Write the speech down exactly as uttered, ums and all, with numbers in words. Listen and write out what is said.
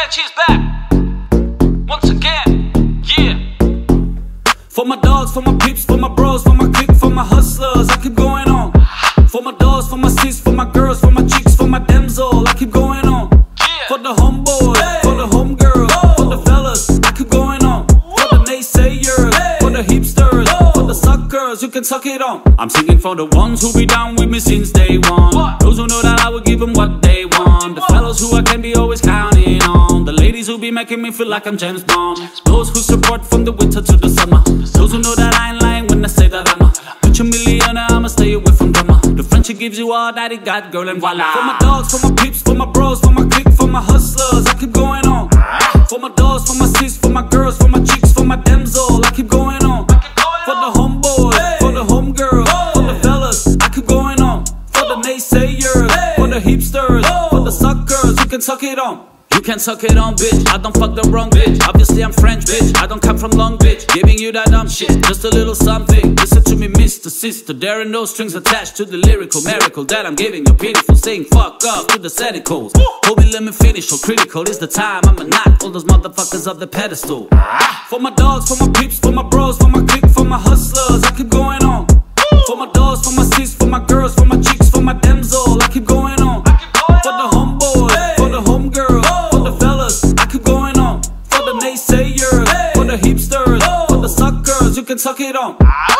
She's back once again, yeah. For my dogs, for my peeps, for my bros, for my clique, for my hustlers, I keep going on. For my dogs, for my sis, for my girls, for my chicks, for my damsel, I keep going on. Yeah. For the homeboys, hey. For the homegirls, oh. For the fellas, I keep going on. Whoa. For the naysayers, hey. For the hipsters, oh. For the suckers, you can suck it on. I'm singing for the ones who be down with me since day one. What? Those who know that I will give them what they want. The fellas who I can be always counting on. The ladies who be making me feel like I'm James Bond. Those who support from the winter to the summer. Those who know that I ain't lying when I say that I'm a multi-millionaire, I'ma stay away from drama. The friendship gives you all that it got, girl, and voila. For my dogs, for my peeps, for my bros, for my clique, for my hustlers, I keep going on. For my dogs, for my sis, for my girls, for my chicks, for my damsel, I keep going on. For the homeboys, hey. For the homegirls, hey. For the fellas, I keep going on. For the naysayers, hey. For the hipsters, oh. For the suckers, you can suck it on. You can suck it on, bitch. I don't fuck the wrong bitch. Obviously I'm French, bitch. I don't come from Long Beach. Giving you that dumb shit, just a little something. Listen to me, Mister Sister. There are no strings attached to the lyrical miracle that I'm giving you. Pitiful, saying fuck off to the cynicals. Hold me, let me finish. So critical is the time I'ma knock all those motherfuckers off the pedestal. For my dogs, for my peeps, for my bros, for my clique, for my hustlers, I keep going on. For my dogs, for my sis, for my girls, for my chicks, for my damsel, I keep going on. For the homeboys, hey. For the homegirls, oh. For the fellas, I keep going on. For the naysayers, hey. For the hipsters, oh. For the suckers, you can suck it on.